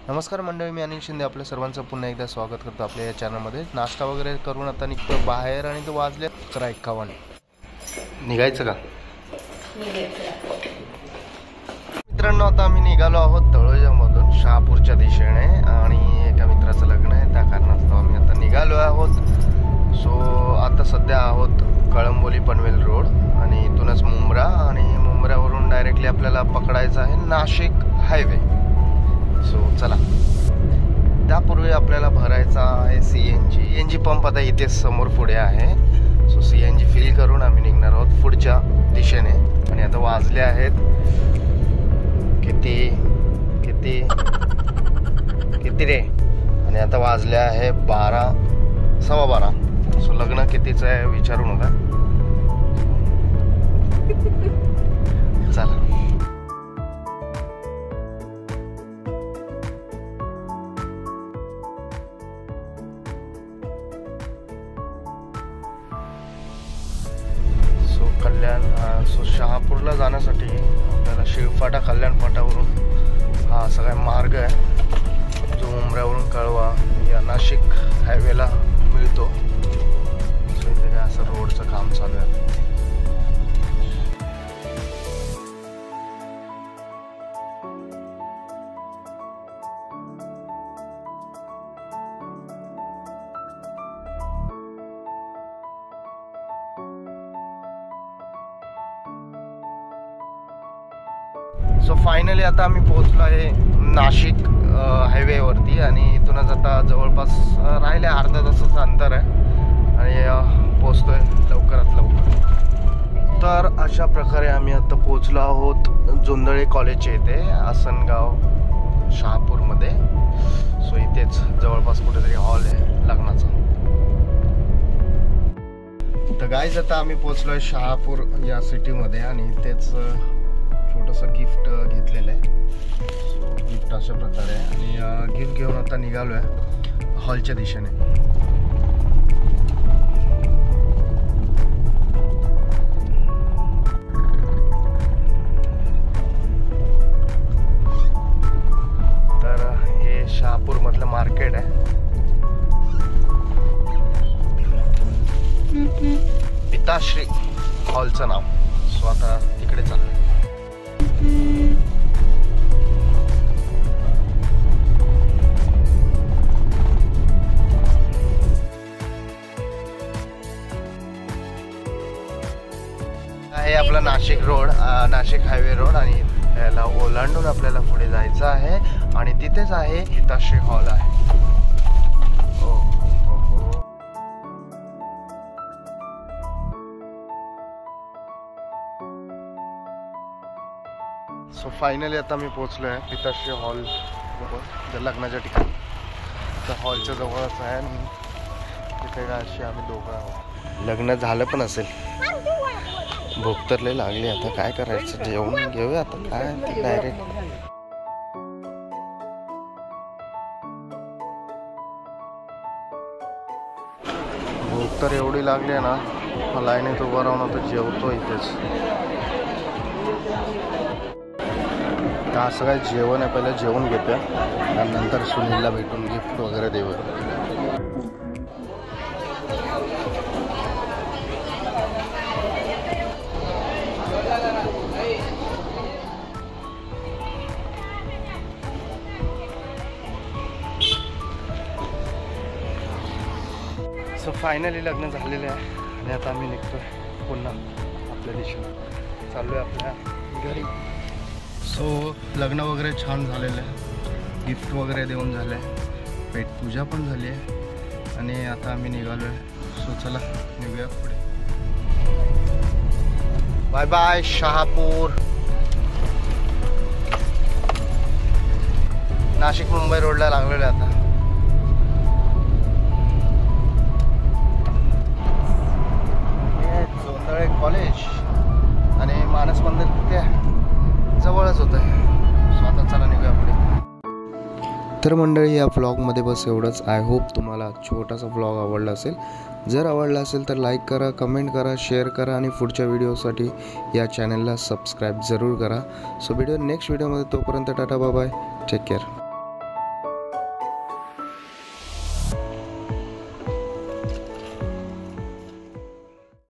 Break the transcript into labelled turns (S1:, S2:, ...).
S1: नमस्कार मंडळी, मी अनिल शिंदे आपल्या सर्वांचं पुन्हा एकदा स्वागत करतो आपल्या या चॅनलमध्ये। नाश्ता वगैरे करून आता निघतो बाहेर आणि तो वाजले 11:51। निघायचं का मित्रांनो? आता आम्ही निघालो आहोत तळोजामधून शहापूरच्या दिशेने आणि एका मित्राचं लग्न आहे, त्या कारणास्तव आम्ही आता निघालो आहोत। सो आता सध्या आहोत कळंबोली पनवेल रोड आणि इथूनच मुंब्रा आणि मुंब्र्यावरून डायरेक्टली आपल्याला पकडायचं आहे नाशिक हायवे। सो चला, त्यापूर्वी आपल्याला भरायचा आहे सीएनजी पंप आता इथे समोर पुढे आहे। सो सीएनजी फिल करून आम्ही निघणार आहोत पुढच्या दिशेने आणि आता वाजले आहेत किती किती किती रे, आणि आता वाजले आहे 12 सव्वा 12। सो लग्न कितीचं आहे विचारू नका, चला। सो शहापूरला जाण्यासाठी आपल्याला शिळफाटा कल्याण फाटावरून हा सगळा मार्ग आहे जो मुंब्र्यावरून कळवा या नाशिक हायवेला मिळतो। सो इथे काय असं रोडचं काम चालू आहे। सो फायनली आता आम्ही पोहोचलो आहे नाशिक हायवेवरती आणि इथूनच आता जवळपास राहिले अर्धा तासाचं अंतर आहे आणि पोहोचतोय लवकरात लवकर। तर अशा प्रकारे आम्ही आता पोहोचलो आहोत जोंधळे कॉलेजच्या इथे, आसनगाव शहापूरमध्ये। सो इथेच जवळपास कुठेतरी हॉल आहे लग्नाचा। तर गाईज आता आम्ही पोहोचलो आहे शहापूर या सिटीमध्ये आणि इथेच छोटंसं गिफ्ट घेतलेलं आहे। सो गिफ्ट अशा प्रकारे आहे आणि गिफ्ट घेऊन आता निघालो आहे हॉलच्या दिशेने। तर हे शहापूरमधलं मार्केट आहे, पिताश्री हॉलचं नाव। सो आता तिकडे चाललो। आहे आपला Nashik road, Nashik highway road आणि याला ओलांडून आपल्याला पुढे जायचं आहे आणि तिथेच आहे पिताश्री हॉल आहे। सो फायनली आता मी पोहोचलो आहे पिताश्री हॉल ज्या लग्नाच्या ठिकाणी। त्या हॉलच्या जवळच आहे आणि तिथे काय अशी आम्ही दोघं आहोत। लग्न झालं पण असेल, भूक तर लय लागली, आता काय करायचं, जेवण घेऊया आता काय डायरेक्ट। भूक तर एवढी लागली आहे ना, लाईनीत उभं राहून आता जेवतो इथेच। तर असं काय जेवण आहे, पहिलं जेवण घेतो आणि नंतर सुनीलला भेटून गिफ्ट वगैरे देऊ। सो फायनली लग्न झालेलं आहे आणि आता आम्ही निघतोय पुन्हा आपल्या दिशेने, चाललो आहे आपल्या घरी। सो लग्न वगैरे छान झालेलं आहे, गिफ्ट वगैरे देऊन झालं आहे, पेटपूजा पण झाली आहे आणि आता आम्ही निघालो आहे। सो चला निघूया पुढे। Bye bye Shahapur. नाशिक मुंबई रोडला लागलेलो आहे आता। जोंधळे कॉलेज आणि मानस मंदिर तिथे जवळच होतं। सो आता चला निघूया पुढे। तर मंडळी, या व्लॉगमध्ये बस एवढंच। आय होप तुम्हाला छोटासा व्लॉग आवडला असेल। जर आवडला असेल तर लाईक करा, कमेंट करा, शेअर करा आणि पुढच्या व्हिडिओसाठी या चॅनलला सबस्क्राईब जरूर करा। सो भेटूया नेक्स्ट व्हिडिओमध्ये, तोपर्यंत tata bye bye, take care.